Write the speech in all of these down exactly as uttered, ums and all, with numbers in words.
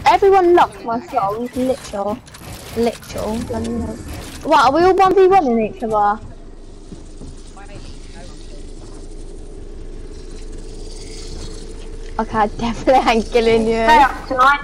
everyone loves my song, literal. Literal. What, are we all one v one in each other? Okay, I definitely ain't killing you. Stay up tonight.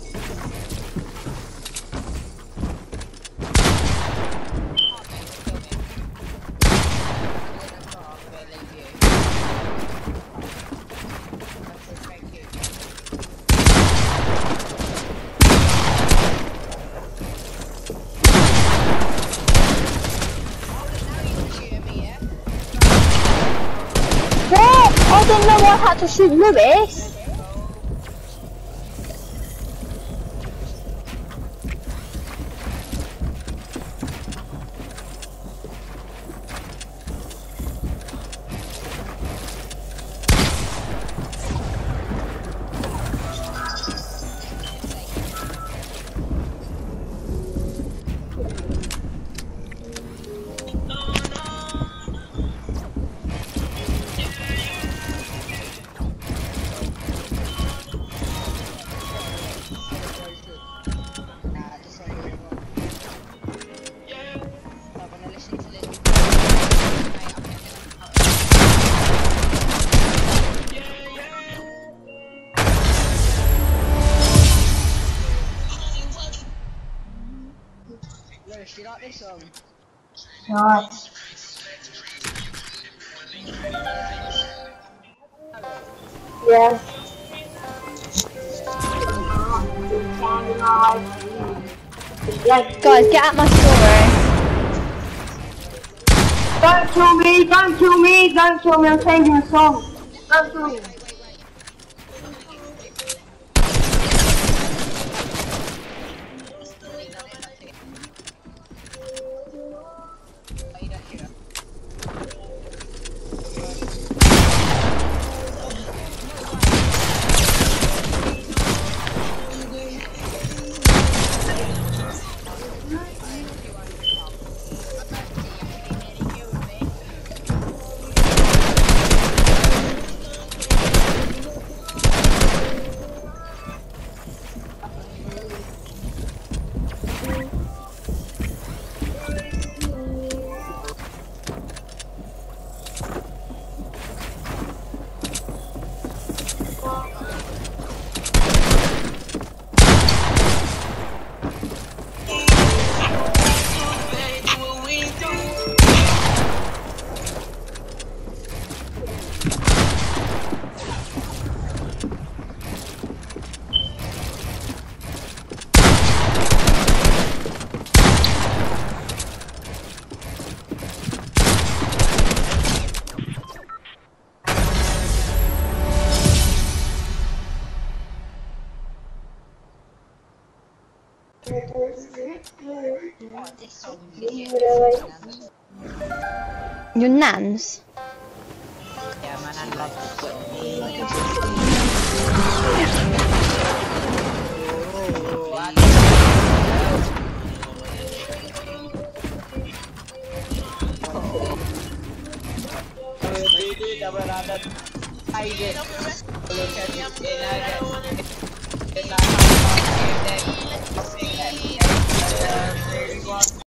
I didn't know I had to shoot Lewis. Lewis, do you like this song? Nice. Yes. Guys, get out my story. Don't kill me, don't kill me, don't kill me, I'm changing the song. Don't kill me. Your nans? Yeah, my nan loves this song. Oh,